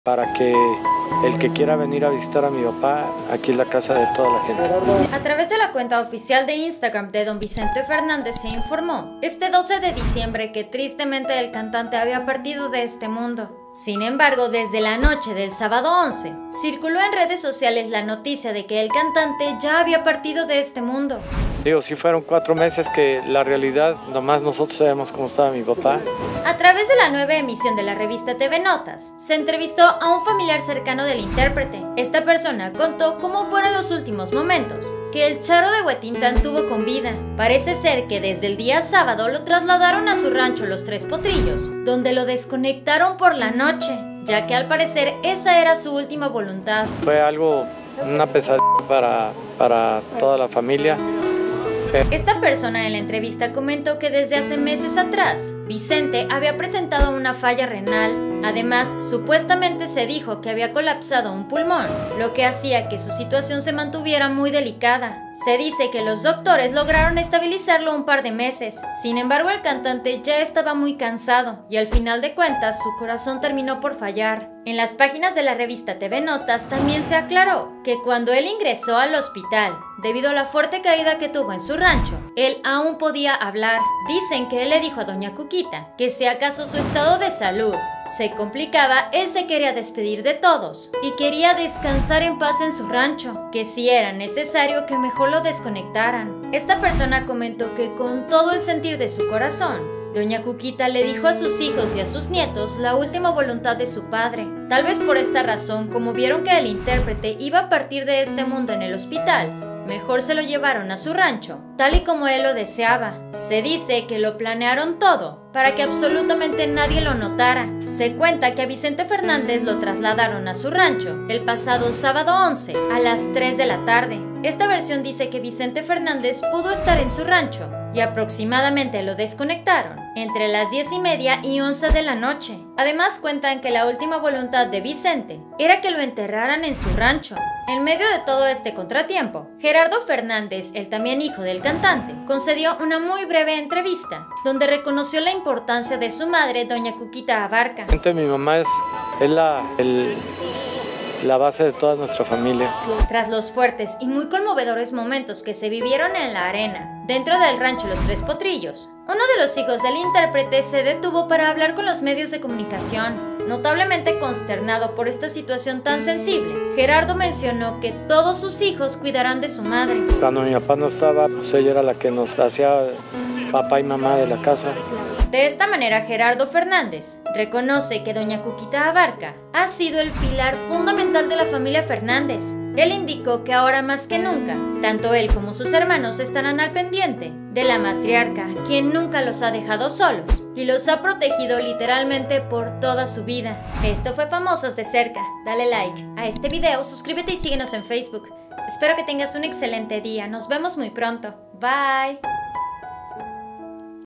para que el que quiera venir a visitar a mi papá, aquí es la casa de toda la gente. A través de la cuenta oficial de Instagram de don Vicente Fernández se informó este 12 de diciembre que tristemente el cantante había partido de este mundo. Sin embargo, desde la noche del sábado 11, circuló en redes sociales la noticia de que el cantante ya había partido de este mundo. Digo, sí fueron 4 meses que la realidad, nomás nosotros sabemos cómo estaba mi papá. A través de la nueva emisión de la revista TV Notas, se entrevistó a un familiar cercano del intérprete. Esta persona contó cómo fueron los últimos momentos que el Charo de Huetintán tuvo con vida. Parece ser que desde el día sábado lo trasladaron a su rancho Los Tres Potrillos, donde lo desconectaron por la noche, ya que al parecer esa era su última voluntad. Fue algo, una pesadilla para toda la familia. Esta persona en la entrevista comentó que desde hace meses atrás, Vicente había presentado una falla renal. Además, supuestamente se dijo que había colapsado un pulmón, lo que hacía que su situación se mantuviera muy delicada. Se dice que los doctores lograron estabilizarlo un par de meses. Sin embargo, el cantante ya estaba muy cansado y al final de cuentas su corazón terminó por fallar. En las páginas de la revista TV Notas también se aclaró que cuando él ingresó al hospital, debido a la fuerte caída que tuvo en su rancho, él aún podía hablar. Dicen que él le dijo a doña Cuquita que si acaso su estado de salud se complicaba, él se quería despedir de todos y quería descansar en paz en su rancho, que si era necesario que mejor lo desconectaran. Esta persona comentó que con todo el sentir de su corazón, doña Cuquita le dijo a sus hijos y a sus nietos la última voluntad de su padre. Tal vez por esta razón, como vieron que el intérprete iba a partir de este mundo en el hospital, mejor se lo llevaron a su rancho, tal y como él lo deseaba. Se dice que lo planearon todo para que absolutamente nadie lo notara. Se cuenta que a Vicente Fernández lo trasladaron a su rancho el pasado sábado 11 a las 3 de la tarde. Esta versión dice que Vicente Fernández pudo estar en su rancho y aproximadamente lo desconectaron entre las 10:30 y 11 de la noche. Además cuentan que la última voluntad de Vicente era que lo enterraran en su rancho. En medio de todo este contratiempo, Gerardo Fernández, el también hijo del cantante, concedió una muy breve entrevista donde reconoció la importancia de su madre, doña Cuquita Abarca. Mi mamá es la base de toda nuestra familia. Tras los fuertes y muy conmovedores momentos que se vivieron en la arena, dentro del rancho Los Tres Potrillos, uno de los hijos del intérprete se detuvo para hablar con los medios de comunicación. Notablemente consternado por esta situación tan sensible, Gerardo mencionó que todos sus hijos cuidarán de su madre. Cuando mi papá no estaba, pues ella era la que nos hacía papá y mamá de la casa. De esta manera, Gerardo Fernández reconoce que doña Cuquita Abarca ha sido el pilar fundamental de la familia Fernández. Él indicó que ahora más que nunca, tanto él como sus hermanos estarán al pendiente de la matriarca, quien nunca los ha dejado solos y los ha protegido literalmente por toda su vida. Esto fue Famosos de Cerca. Dale like a este video, suscríbete y síguenos en Facebook. Espero que tengas un excelente día. Nos vemos muy pronto. Bye.